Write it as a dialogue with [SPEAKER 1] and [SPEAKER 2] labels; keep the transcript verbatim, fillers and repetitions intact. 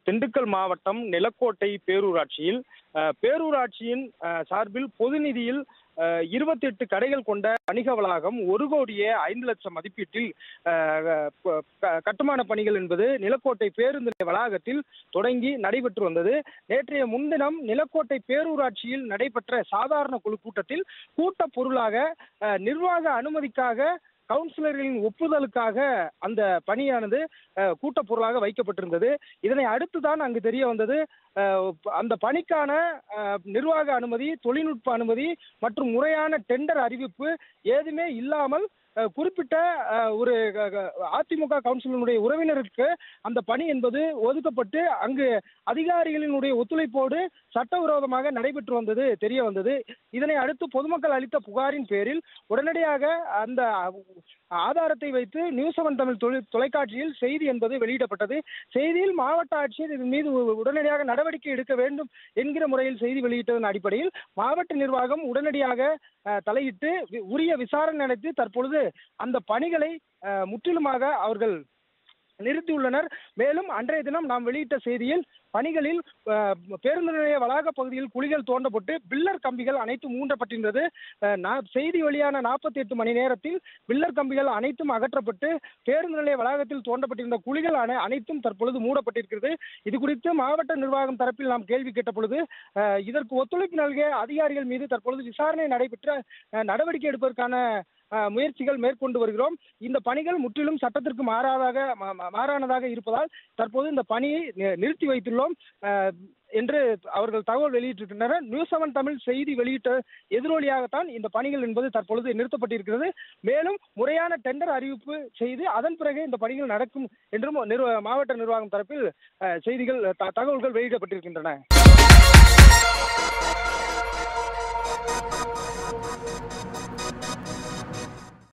[SPEAKER 1] திண்டுக்கல் மாவட்டம் நிலக்கோட்டை பேரூராட்சியில் பேரூராட்சியின் சார்பில் பொது நிதியில் இருபத்தி எட்டு கடைகள் கொண்ட வணிக வளாகம் ஒரு கோடியே ஐந்து லட்சம் மதிப்பீட்டில் கட்டுமான பணிகள் என்பது நிலக்கோட்டை பேருந்து வளாகத்தில் தொடங்கி நடைபெற்று வந்தது. நேற்றைய முன்தினம் நிலக்கோட்டை பேரூராட்சியில் நடைபெற்ற சாதாரண குழு கூட்டத்தில் கூட்ட பொருளாக நிர்வாக அனுமதிக்காக கவுன்சிலர்களின் ஒப்புதலுக்காக அந்த பணியானது கூட்ட பொருளாக வைக்கப்பட்டிருந்தது. இதனை அடுத்துதான் அங்கு தெரிய வந்தது அந்த பணிக்கான நிர்வாக அனுமதி, தொழில்நுட்ப அனுமதி மற்றும் முறையான டெண்டர் அறிவிப்பு ஏதுமே இல்லாமல் குறிப்பிட்ட ஒரு அதிமுக கவுன்சிலருடைய உறவினருக்கு அந்த பணி என்பது ஒதுக்கப்பட்டு அங்கு அதிகாரிகளினுடைய ஒத்துழைப்போடு சட்டவிரோதமாக நடைபெற்று வந்தது தெரிய வந்தது. இதனை அடுத்து பொதுமக்கள் அளித்த புகாரின் பேரில் உடனடியாக அந்த ஆதாரத்தை வைத்து நியூஸ் செவன் தமிழ் தொலைக்காட்சியில் செய்தி என்பது வெளியிடப்பட்டது. செய்தியில் மாவட்ட ஆட்சியர் இதன் மீது உடனடியாக நடவடிக்கை எடுக்க வேண்டும் என்கிற முறையில் செய்தி வெளியிட்டதன் அடிப்படையில் மாவட்ட நிர்வாகம் உடனடியாக தலையிட்டு உரிய விசாரணை நடத்தி தற்பொழுது அந்த பணிகளை முற்றிலுமாக அவர்கள் நிறுத்தியுள்ளனர். மேலும் அன்றைய தினம் நாம் வெளியிட்ட செய்தியில் பணிகளில் பேருந்து நிலைய வளாக பகுதியில் குழிகள் தோண்டப்பட்டு பில்லர் கம்பிகள் அனைத்தும் ஊன்றப்பட்டிருந்தது. செய்தி வெளியான நாற்பத்தி எட்டு மணி நேரத்தில் பில்லர் கம்பிகள் அனைத்தும் அகற்றப்பட்டு பேருந்து நிலைய வளாகத்தில் தோண்டப்பட்டிருந்த குழிகள் அனைத்தும் தற்பொழுது மூடப்பட்டிருக்கிறது. இது குறித்து மாவட்ட நிர்வாகம் தரப்பில் நாம் கேள்வி கேட்ட பொழுது இதற்கு ஒத்துழைப்பு நல்கிய அதிகாரிகள் மீது தற்பொழுது விசாரணை நடைபெற்ற நடவடிக்கை எடுப்பதற்கான முயற்சிகள் மேற்கொண்டு வருகிறோம். இந்த பணிகள் முற்றிலும் சட்டத்திற்கு மாறாதாக மாறானதாக இருப்பதால் தற்போது இந்த பணியை நிறுத்தி வைத்துள்ளோம் என்று அவர்கள் தகவல் வெளியிட்டிருக்கின்றனர். நியூஸ் செவன் தமிழ் செய்தி வெளியிட்ட எதிரொலியாகத்தான் இந்த பணிகள் என்பது தற்பொழுது நிறுத்தப்பட்டிருக்கிறது. மேலும் முறையான டெண்டர் அறிவிப்பு செய்து அதன் பிறகு இந்த பணிகள் நடக்கும் என்றும் மாவட்ட நிர்வாகம் தரப்பில் செய்திகள் தகவல்கள் வெளியிடப்பட்டிருக்கின்றன.